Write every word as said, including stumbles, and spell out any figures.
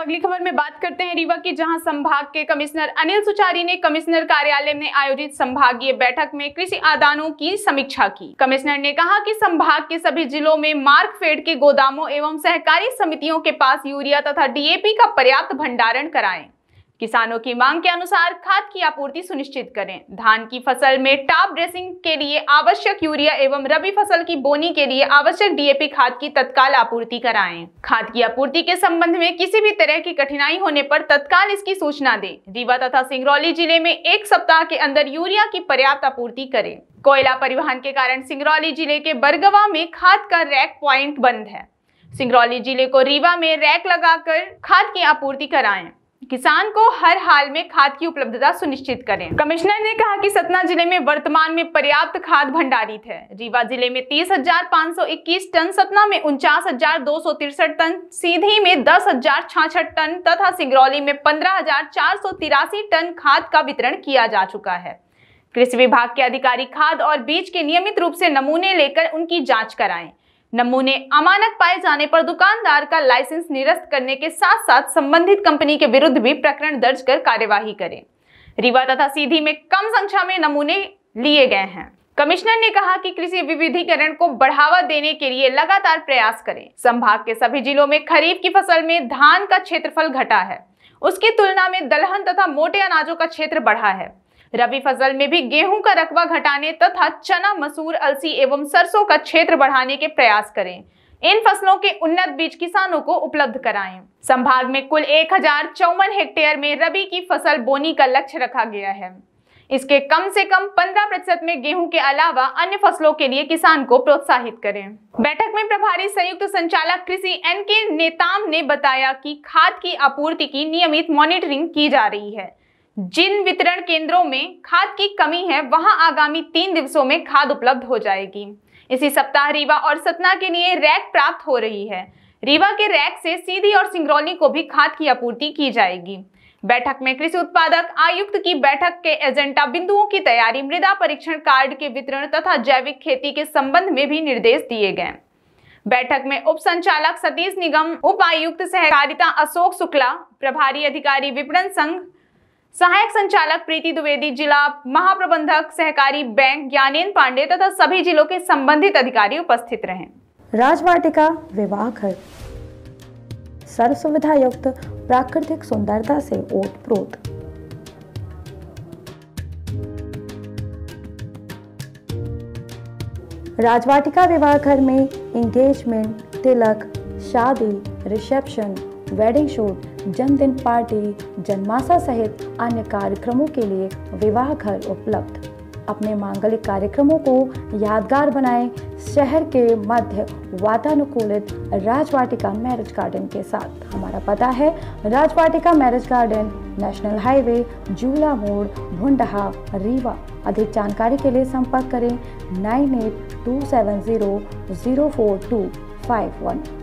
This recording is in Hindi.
अगली खबर में बात करते हैं रीवा की, जहां संभाग के कमिश्नर अनिल सुचारी ने कमिश्नर कार्यालय में आयोजित संभागीय बैठक में कृषि आदानों की समीक्षा की। कमिश्नर ने कहा कि संभाग के सभी जिलों में मार्कफेड के गोदामों एवं सहकारी समितियों के पास यूरिया तथा डीएपी का पर्याप्त भंडारण कराएं। किसानों की मांग के अनुसार खाद की आपूर्ति सुनिश्चित करें। धान की फसल में टॉप ड्रेसिंग के लिए आवश्यक यूरिया एवं रबी फसल की बोनी के लिए आवश्यक डीएपी खाद की तत्काल आपूर्ति कराएं। खाद की आपूर्ति के संबंध में किसी भी तरह की कठिनाई होने पर तत्काल इसकी सूचना दें। रीवा तथा सिंगरौली जिले में एक सप्ताह के अंदर यूरिया की पर्याप्त आपूर्ति करें। कोयला परिवहन के कारण सिंगरौली जिले के बरगवा में खाद का रैक प्वाइंट बंद है। सिंगरौली जिले को रीवा में रैक लगाकर खाद की आपूर्ति कराएं। किसान को हर हाल में खाद की उपलब्धता सुनिश्चित करें। कमिश्नर ने कहा कि सतना जिले में वर्तमान में पर्याप्त खाद भंडारित है। रीवा जिले में तीस हजार पाँच सौ इक्कीस टन, सतना में उनचास हजार दो सौ तिरसठ टन, सीधी में दस हजार छाछठ टन तथा सिंगरौली में पंद्रह हजार चार सौ तिरासी टन खाद का वितरण किया जा चुका है। कृषि विभाग के अधिकारी खाद और बीज के नियमित रूप से नमूने लेकर उनकी जाँच कराएं। नमूने अमानक पाए जाने पर दुकानदार का लाइसेंस निरस्त करने के साथ साथ संबंधित कंपनी के विरुद्ध भी प्रकरण दर्ज कर कार्यवाही करें। रीवा तथा सीधी में कम संख्या में नमूने लिए गए हैं। कमिश्नर ने कहा कि कृषि विविधीकरण को बढ़ावा देने के लिए लगातार प्रयास करें। संभाग के सभी जिलों में खरीफ की फसल में धान का क्षेत्रफल घटा है, उसकी तुलना में दलहन तथा मोटे अनाजों का क्षेत्र बढ़ा है। रबी फसल में भी गेहूं का रकबा घटाने तथा चना, मसूर, अलसी एवं सरसों का क्षेत्र बढ़ाने के प्रयास करें। इन फसलों के उन्नत बीज किसानों को उपलब्ध कराएं। संभाग में कुल एक हजार चौवन हेक्टेयर में रबी की फसल बोनी का लक्ष्य रखा गया है। इसके कम से कम पंद्रह प्रतिशत में गेहूं के अलावा अन्य फसलों के लिए किसान को प्रोत्साहित करें। बैठक में प्रभारी संयुक्त संचालक कृषि एन के नेताम ने बताया कि खाद की आपूर्ति की नियमित मॉनिटरिंग की जा रही है। जिन वितरण केंद्रों में खाद की कमी है वहां आगामी तीन दिवसों में खाद उपलब्ध हो जाएगी। इसी सप्ताह रीवा और सतना के लिए रैक प्राप्त हो रही है। रीवा के रैक से सीधी और सिंगरौली को भी खाद की आपूर्ति की जाएगी। बैठक में कृषि उत्पादक आयुक्त की बैठक के एजेंडा बिंदुओं की तैयारी, मृदा परीक्षण कार्ड के वितरण तथा जैविक खेती के संबंध में भी निर्देश दिए गए। बैठक में उप संचालक सतीश निगम, उप आयुक्त सहकारिता अशोक शुक्ला, प्रभारी अधिकारी विपणन संघ, सहायक संचालक प्रीति द्विवेदी, जिला महाप्रबंधक सहकारी बैंक ज्ञानेंद्र पांडे तथा सभी जिलों के संबंधित अधिकारी उपस्थित रहे। राजवाटिका विवाह घर सर्व सुविधा युक्त प्राकृतिक सुंदरता से ओतप्रोत। राजवाटिका विवाह घर में एंगेजमेंट, तिलक, शादी, रिसेप्शन, वेडिंग शूट, जन्मदिन पार्टी, जन्माशा सहित अन्य कार्यक्रमों के लिए विवाह घर उपलब्ध। अपने मांगलिक कार्यक्रमों को यादगार बनाएं शहर के मध्य वातानुकूलित राजवाटिका मैरिज गार्डन के साथ। हमारा पता है Rajvatika marriage garden, national highway, Jula Mod, Bhundaha, Rewa. अधिक जानकारी के लिए संपर्क करें nine eight two seven zero zero four two five one.